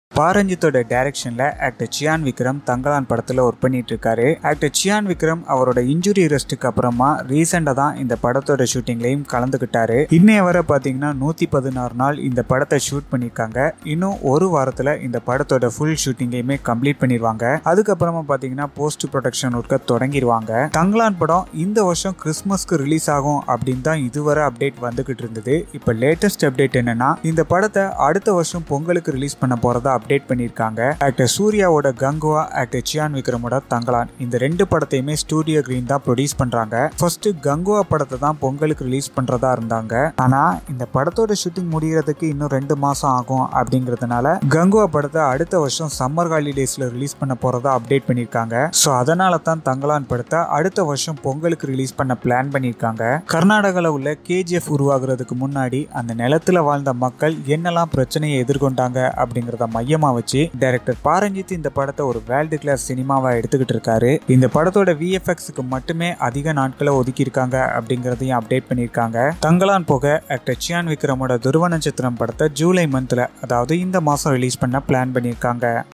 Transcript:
பாரஞ்சித்தோட டைரக்ஷன்ல ஆக்டர் சியான் விக்ரம் தங்கலான் படத்துல ஒர்க் பண்ணிட்டு இருக்காரு. ஆக்டர் சியான் விக்ரம் அவரோட இன்ஜுரி ரெஸ்ட்டுக்கு அப்புறமா ரீசெண்டா தான் இந்த படத்தோட ஷூட்டிங்லயும் கலந்துகிட்டாரு. இன்னைய வரை பாத்தீங்கன்னா 116 நாள் இந்த படத்தை ஷூட் பண்ணிருக்காங்க. இன்னும் ஒரு வாரத்துல இந்த படத்தோட ஃபுல் ஷூட்டிங்கையுமே கம்ப்ளீட் பண்ணிடுவாங்க. அதுக்கப்புறமா பாத்தீங்கன்னா போஸ்ட் ப்ரொடக்ஷன் ஒர்க்கை தொடங்கிடுவாங்க. தங்கலான் படம் இந்த வருஷம் கிறிஸ்மஸ்க்கு ரிலீஸ் ஆகும் அப்படின்னு தான் இதுவரை அப்டேட் வந்துகிட்டு இருந்தது. இப்ப லேட்டஸ்ட் அப்டேட் என்னன்னா இந்த படத்தை அடுத்த வருஷம் பொங்கலுக்கு ரிலீஸ் பண்ண போறதா அப்டேட் பண்ணிருக்காங்க. ஆக்டர் சூர்யாவோட கங்குவா, ஆக்டர் சியான் விக்ரமோட தங்கலான் இந்த ரெண்டு படத்தையுமே ஸ்டூடியோ கிரீன் தான் ப்ரொடியூஸ் பண்றாங்க. ஃபர்ஸ்ட் கங்குவா படத்தை தான் பொங்கலுக்கு ரிலீஸ் பண்றதா இருந்தாங்க. ஆனா இந்த படத்தோட ஷூட்டிங் முடியறதுக்கு இன்னும் 2 மாசம் ஆகும் அப்படிங்கறதுனால கங்குவா படத்தை அடுத்த வருஷம் சம்மர் ஹாலிடேஸ்ல ரிலீஸ் பண்ண போறதா அப்டேட் பண்ணிருக்காங்க. சோ அதனால தான் தங்கலான் படத்தை அடுத்த வருஷம் பொங்கலுக்கு ரிலீஸ் பண்ண பிளான் பண்ணிருக்காங்க. கர்நாடகால உள்ள KGF உருவாகிறதுக்கு முன்னாடி அந்த நிலத்துல வாழ்ந்த மக்கள் என்னெல்லாம் பிரச்சனையை எதிர்கொண்டாங்க அப்படிங்கறத மையமா வச்சு டைரக்டர் பாரஞ்சித் இந்த படத்தை ஒரு வேர்ல்டு கிளாஸ் சினிமாவா எடுத்துக்கிட்டு இருக்காரு. இந்த படத்தோட VFXக்கு மட்டுமே அதிக நாட்களை ஒதுக்கி இருக்காங்க அப்படிங்கறதையும் அப்டேட் பண்ணிருக்காங்க. தங்கலான் போக ஆக்டர் சியான் விக்ரமோட துருவ நட்சத்திரம் படத்தை ஜூலை மந்த்ல, அதாவது இந்த மாசம் ரிலீஸ் பண்ண பிளான் பண்ணிருக்காங்க.